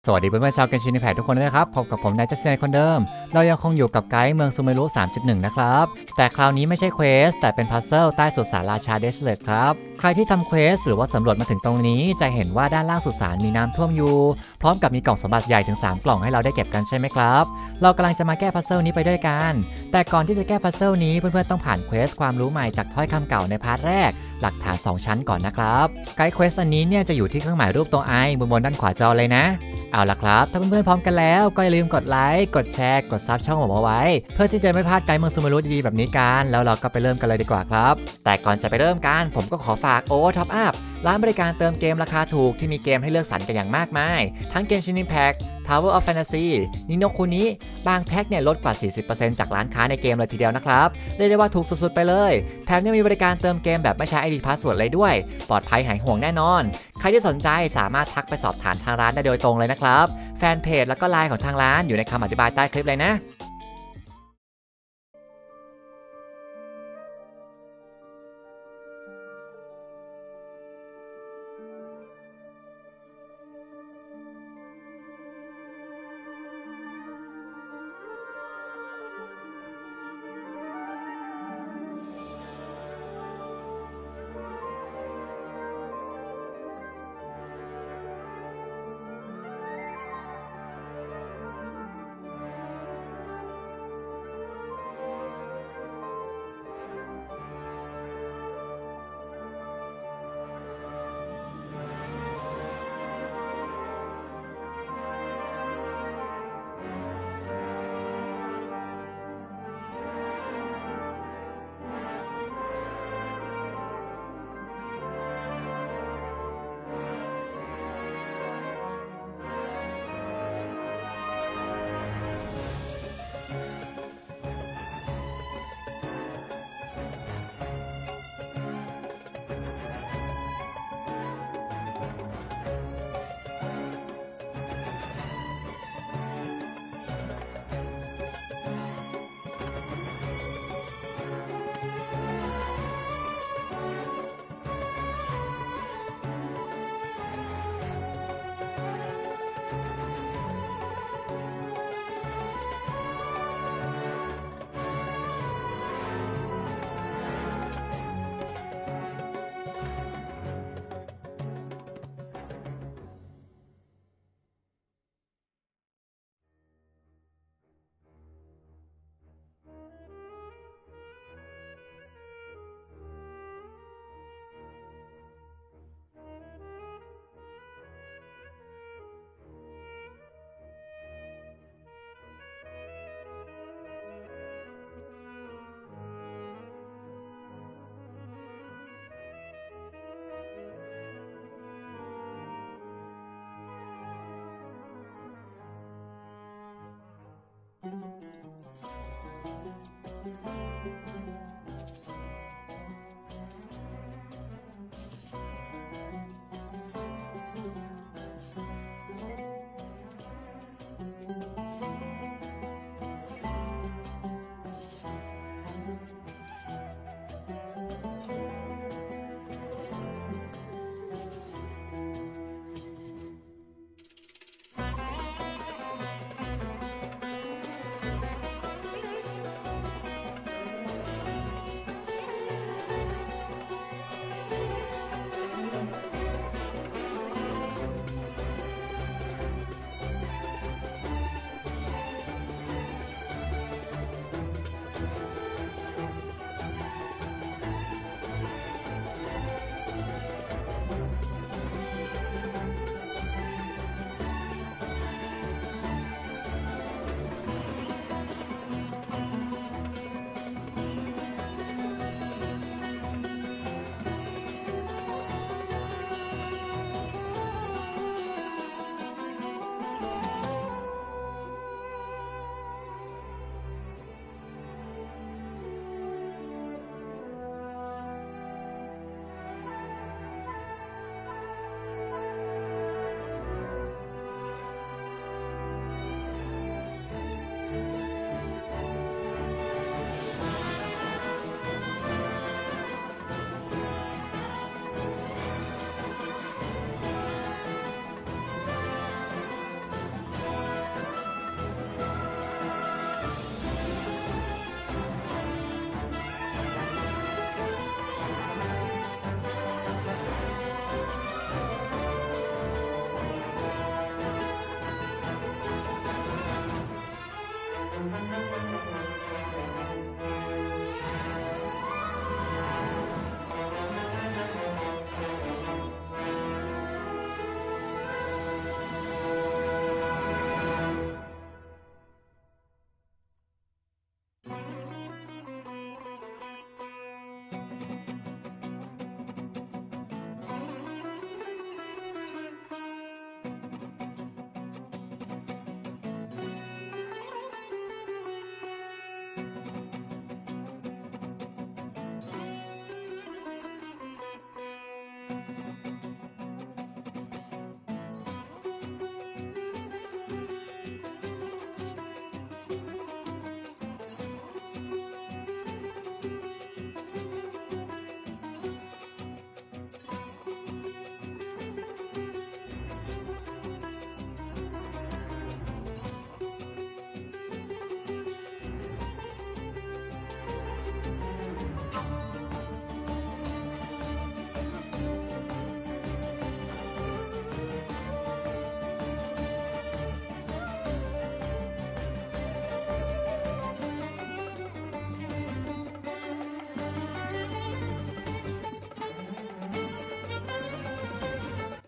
สวัสดีเพื่อนๆชาวเกนชินอิมแพคทุกคนด้วยนะครับพบกับผมนายจัสเซนคนเดิมเรายังคงอยู่กับไกด์เมืองซูเมรุ 3.1 นะครับแต่คราวนี้ไม่ใช่เควสแต่เป็นพัซเซิลใต้สุสานราชาเดชเลตครับใครที่ทำเควสหรือว่าสำรวจมาถึงตรงนี้จะเห็นว่าด้านล่างสุสานมีน้ำท่วมอยู่พร้อมกับมีกล่องสมบัติใหญ่ถึง3กล่องให้เราได้เก็บกันใช่ไหมครับเรากำลังจะมาแก้พัซเซิลนี้ไปด้วยกันแต่ก่อนที่จะแก้พัซเซิลนี้เพื่อนๆต้องผ่านเควสความรู้ใหม่จากถ้อยคำเก่าในพาร์ทแรกหลักฐาน2ชั้นก่อนนะครับไกด์เควสอันนี้เนี่ยจะอยู่ที่เครื่องหมายรูปตัวไอบนด้านขวาจอเลยนะเอาล่ะครับถ้าเพื่อนๆพร้อมกันแล้วก็อย่าลืมกดไลค์กดแชร์กดซับช่องผมเอาไว้เพื่อที่จะไม่พลาดไกด์เมืองซูเมรุดีๆแบบนี้กันแล้วเราก็ไปเริ่มกันเลยดีกว่าครับแต่ก่อนจะไปเริ่มกันผมก็ขอฝากโอท็อปอัพร้านบริการเติมเกมราคาถูกที่มีเกมให้เลือกสรรกันอย่างมากมายทั้งเกมชิน Impact Tower of Fantasy นิโนคุนิบางแพ็คเนี่ยลดกว่า 40% จากร้านค้าในเกมเลยทีเดียวนะครับเรียกได้ว่าถูกสุดๆไปเลยแถมยังมีบริการเติมเกมแบบไม่ใช้ ID Password เลยด้วยปลอดภัยหายห่วงแน่นอนใครที่สนใจสามารถทักไปสอบถามทางร้านได้โดยตรงเลยนะครับแฟนเพจแล้วก็ไลน์ของทางร้านอยู่ในคำอธิบายใต้คลิปเลยนะ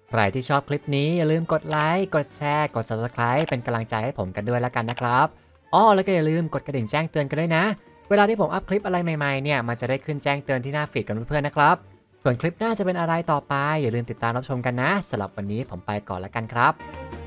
ใครที่ชอบคลิปนี้อย่าลืมกดไลค์กดแชร์กด Subscribe เป็นกำลังใจให้ผมกันด้วยแล้วกันนะครับอ้อแล้วก็อย่าลืมกดกระดิ่งแจ้งเตือนกันด้วยนะเวลาที่ผมอัพคลิปอะไรใหม่ๆเนี่ยมันจะได้ขึ้นแจ้งเตือนที่หน้าฟีดกันเพื่อนๆนะครับส่วนคลิปหน้าจะเป็นอะไรต่อไปอย่าลืมติดตามรับชมกันนะสำหรับวันนี้ผมไปก่อนแล้วกันครับ